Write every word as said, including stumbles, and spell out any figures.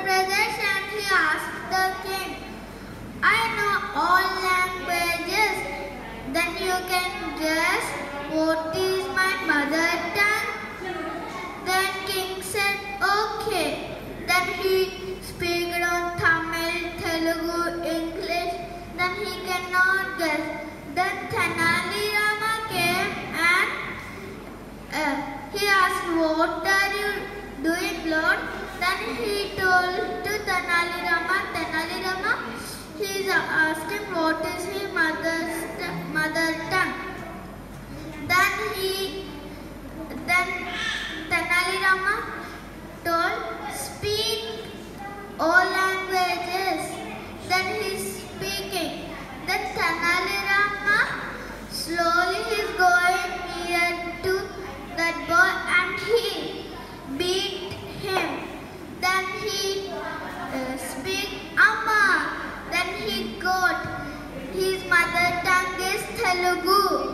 brothers and he asked the king, I know all languages, then you can guess what is my mother tongue? Then king said, okay. Then he speak on Tamil, Telugu, English, then he cannot guess. Then Tenali Rama came and uh, he asked, what are you doing, Lord? Then he told to Tenali Rama, Tenali Rama, he is asking what is his mother's mother tongue. Then he, then Tenali Rama told, speak all languages. Then he is speaking. Then Tenali Rama slowly is going near to that boy and he beat him. Then he uh, speak Amma. Then he got his mother tongue is Telugu.